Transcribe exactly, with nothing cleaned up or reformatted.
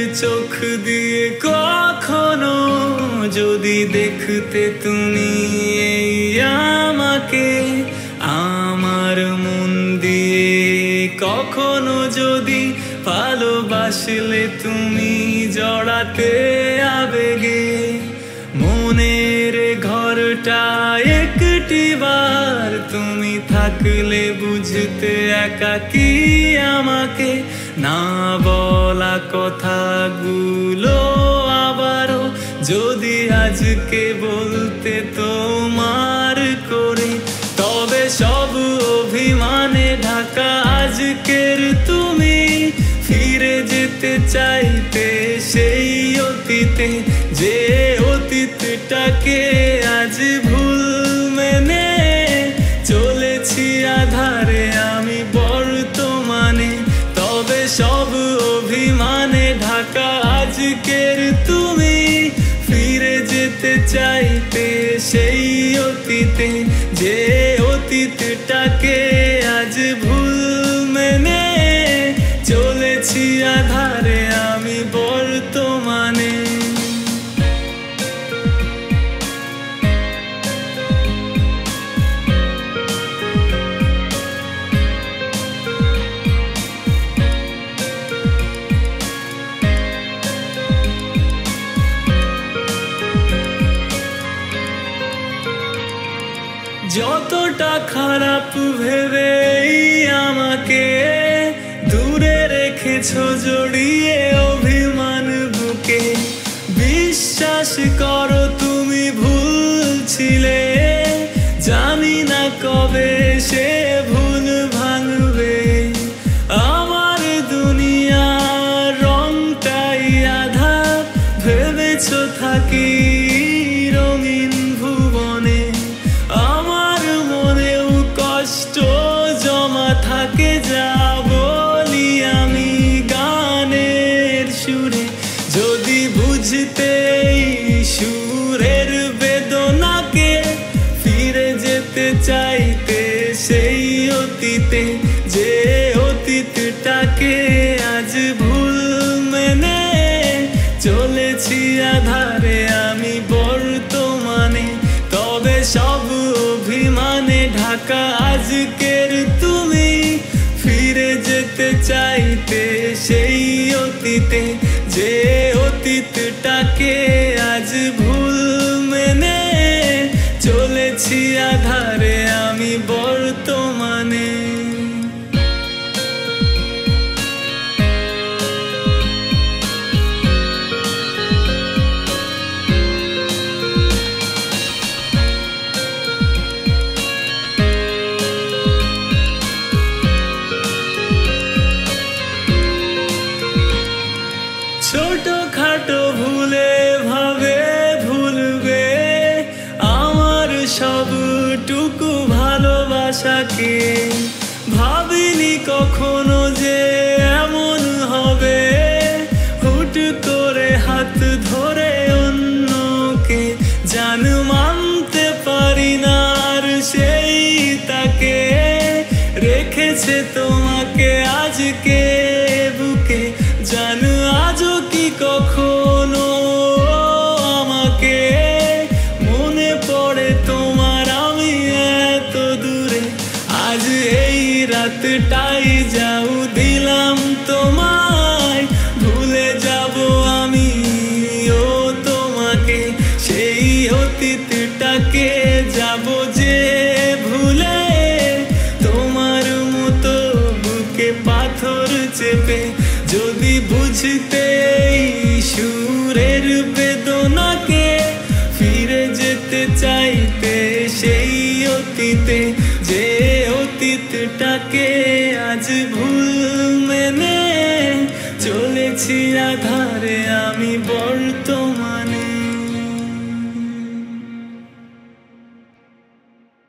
চোখ দিয়ে কখনো যদি দেখতে তুমি এই আমাকে, আমার মন দিয়ে কখনো যদি ভালোবাসলে তুমি জড়াতে আবেগে, মনের ঘরটা একটি বার তুমি থাকলে বুঝতে একাকী আমাকে, না বলা কথাগুলো আবারও যদি আজকে বলতে তোমার করে, তবে সব অভিমানে ঢাকা আজকের তুমি ফিরে যেতে চাইতে সেই অতীতে, যে অতীতটাকে আজ ভুল মেনে চলেছি আধারে আমি বর্তমানে। তবে সব অভিমানে ঢাকা আজকের তুমি ফিরে যেতে চাইতে সেই অতীতে, যে অতীতটাকে আজ ভুল মেনে চলেছি আধারে আমি বর্তমানে। যতটা খারাপ ভেবে আমাকে দূরে রেখেছো জড়িয়ে অভিমান বুকে, বিশ্বাস করো তুমি ভুল ছিলে, জানি না কবে সে ভুল ভাঙবে। আমার দুনিয়ার রংটাই আধার ভেবেছো থাকি রঙিন ভুবনে, আমার মনেও কষ্ট জমা থাকে যা বলি আমি গানের সুরে, যদি বুঝতে সুরের বেদনাকে ফিরে যেতে চাইতে সেই অতীতে, যে অতীতটাকে আজ ভুল মেনে চলেছি আধারে আমি বর্তমানে। তবে সব অভিমানে ঢাকা আজকের তুমি ফিরে যেতে চাইতে সেই অতীতে, যে অতীতটাকে আজ ভুল মেনে চলেছি আধারে আমি বর্তমানে। ছোট খাটো ভুলে ভাবে ভুলবে আমার সবটুকু ভালোবাসাকে, ভাবিনি কখনো যে এমন হবে, হুট করে হাত ধরে অন্যকে জান মানতে পারি না আর সেই তাকে রেখেছে তোমাকে আজকে বুকে, জান আজও কি কখনো আমাকে মনে পড়ে তোমার আমি এত দূরে, আজ এই রাতটাই যাও দিলাম তোমায়, ভুলে যাব আমি ও তোমাকে, সেই অতীতটাকে যাব যে ভুলে, তোমার মতো বুকে পাথর চেপে, যদি বুঝতে সুরের বেদনাকে ফিরে যেতে চাইতে সেই অতীতে, যে অতীতটাকে আজ ভুল মেনে চলেছি আধারে